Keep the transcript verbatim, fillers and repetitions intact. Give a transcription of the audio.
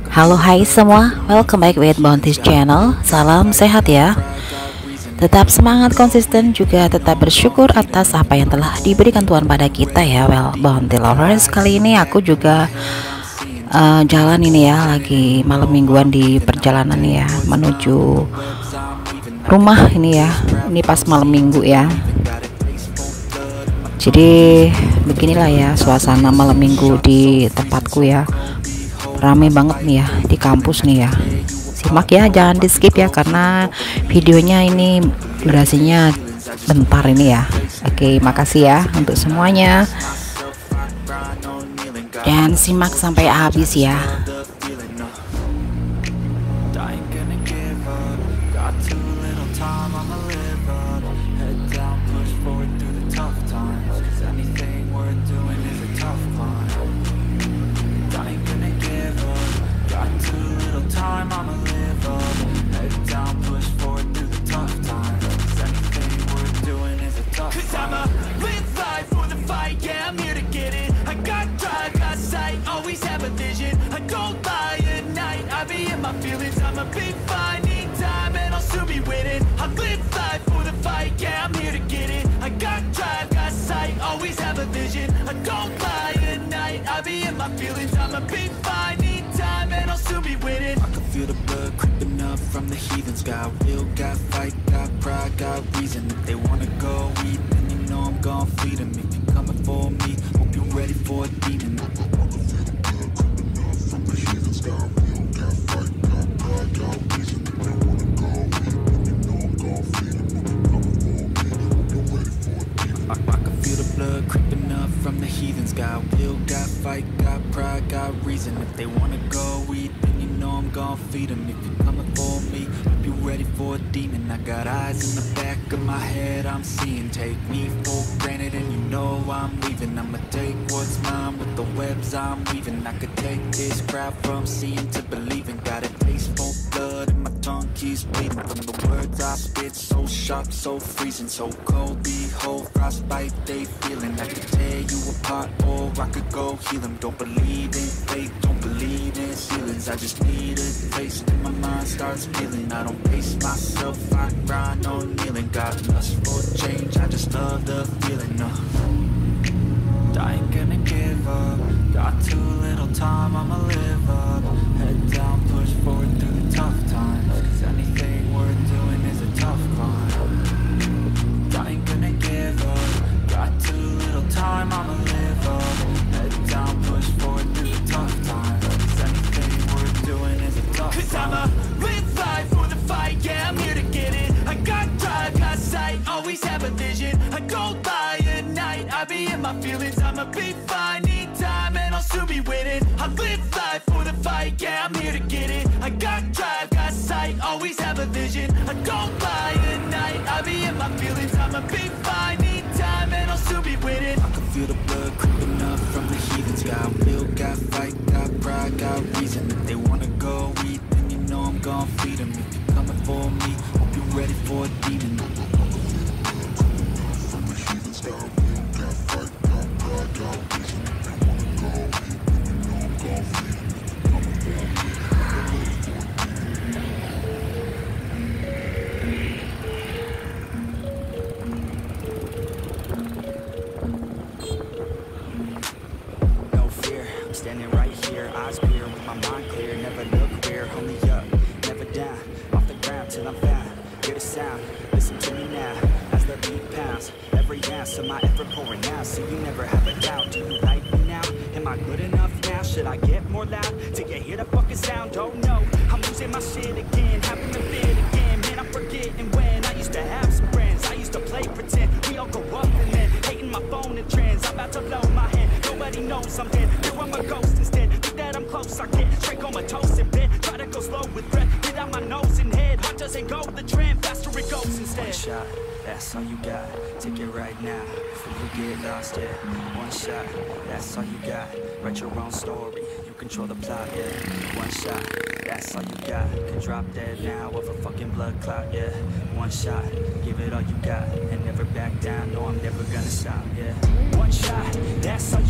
Halo hai semua, welcome back with Bounty's channel. Salam sehat ya. Tetap semangat, konsisten, juga tetap bersyukur atas apa yang telah diberikan Tuhan pada kita ya. Well, Bounty lovers, kali ini aku juga uh, jalan ini ya, lagi malam mingguan di perjalanan ya, menuju rumah ini ya. Ini pas malam minggu ya. Jadi beginilah ya suasana malam minggu di tempatku ya. Rame banget nih ya di kampus nih ya. Simak ya, jangan di skip ya, karena videonya ini durasinya bentar ini ya. Oke, makasih ya untuk semuanya, dan simak sampai habis ya. My feelings, I'ma be fine. Need time and I'll soon be winning. I live life for the fight, yeah, I'm here to get it. I got drive, got sight, always have a vision. I don't lie at night, I be in my feelings. I'ma be fine, need time and I'll soon be winning. I can feel the blood creeping up from the heathens. Got will, got fight, got pride, got reason. If they wanna go eat, then you know I'm gon' feed them. If you're coming for me, hope you're ready for a demon. I can feel the blood from the heathens. Got will, got fight, got pride, got reason. If they wanna go eat, then you know I'm gon' feed them. If you're coming for me, hope you're ready for a demon. I, I can feel the blood creeping up from the heathens. Got will, got fight, got pride, got reason. If they wanna go eat, then you know I'm gon' feed them. If you're coming for me, hope you're ready for a demon. I got eyes in the back of my head, I'm seeing. Take me for granted and you know I'm leaving. I'ma take what's mine with the webs I'm weaving. I could take this crowd from seeing to believing. Got a taste for blood and my tongue keeps bleeding. From the words I spit, so sharp, so freezing, so cold. Behold, frostbite they feeling. I could tear you apart or I could go heal them. Don't believe in fate, don't believe in ceilings. I just need a taste and my mind starts feeling. I don't pace myself, I grind on kneeling. Got lust for change, I just love the feeling. No, I ain't gonna give up. Got too little time, I'ma live up. Head down, push forward through the tough times. Cause anything worth doing is a tough climb. I ain't gonna give up. Got too little time, I'ma live up. Head down, push forward through the tough times. Cause anything worth doing is a tough climb. Cause I'ma live life for the fight, yeah, I'm here to get it. I got drive, got sight, always have a vision. I don't lie at night, I be in my feelings. I'ma be fine, need time and I'll soon be winning. I live life for the fight, yeah, I'm here to get it. I got drive, got sight, always have a vision. I don't lie at night, I be in my feelings. I'ma be fine, need time and I'll soon be winning. I can feel the blood creeping up from the heathens. Got will, got fight, got pride, got reason. If they wanna go eat, then you know I'm gon' feed them. If you're coming for me, hope you're ready for a demon. From the heathens. Got will, got fight, got pride, got reason. If they wanna go eat, then you know I'm gon' feed them. If you're coming for me, hope you're ready for a demon. No fear, I'm standing right here, eyes clear, with my mind clear, never look rear, only up, never down, off the ground till I'm found, hear the sound, listen to me now, as the beat pounds, every ounce of my effort pouring out, so you never have a doubt, do you like me now, am I good enough now, should I get more loud, to get hear the fucking sound, oh no, I'm losing my shit again, having a fit again, man I'm forgetting when, I used to have some friends, I used to play pretend, we all go up and then, hating my phone and trends, I'm about to blow my hand, nobody knows I'm dead, here I'm a ghost instead, think that I'm close, I get straight comatose in bed, try to go slow with breath, without my nose and head, heart doesn't go the trend, faster it goes instead. One shot, that's all you got, take it right now, before you get lost, yeah. One shot, that's all you got, write your own story, you control the plot, yeah. One shot, that's all you got, can drop dead now of a fucking blood clot, yeah. One shot, give it all you got, and never back down, no I'm never gonna stop, yeah. One shot, that's all you